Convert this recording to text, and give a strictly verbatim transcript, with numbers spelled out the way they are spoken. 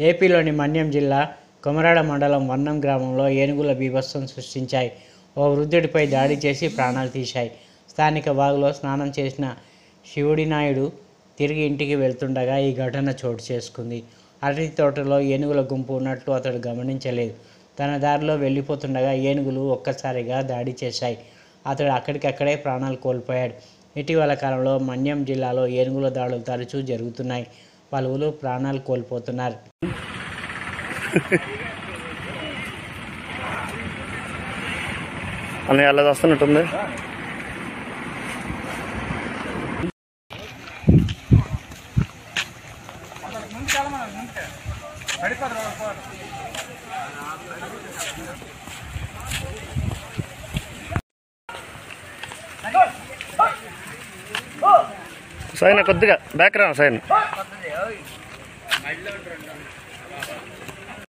ఏపీలోని మన్యం జిల్లా కొమరాడ మండలం వన్నం గ్రామంలో ఏనుగుల బీభత్సం సృష్టించాయి. ఓ వృద్ధుడిపై దాడి చేసి ప్రాణాలు తీశాయి. స్థానిక వాగులో స్నానం చేసిన శివుడి నాయుడు తిరిగి ఇంటికి వెళ్తుండగా ఈ ఘటన చోటు చేసుకుంది. అరటి తోటలో ఏనుగుల గుంపు ఉన్నట్లు అతడు గమనించలేదు. తన దారిలో వెళ్ళిపోతుండగా ఏనుగులు ఒక్కసారిగా దాడి చేశాయి. అతడు అక్కడికక్కడే ప్రాణాలు కోల్పోయాడు. ఇటీవల కాలంలో మన్యం జిల్లాలో ఏనుగుల దాడులు తరచూ జరుగుతున్నాయి. పలువురు ప్రాణాలు కోల్పోతున్నారు. అని అలా వస్తున్నట్టుంది. సైన్ కొద్దిగా బ్యాక్ రా సైన్.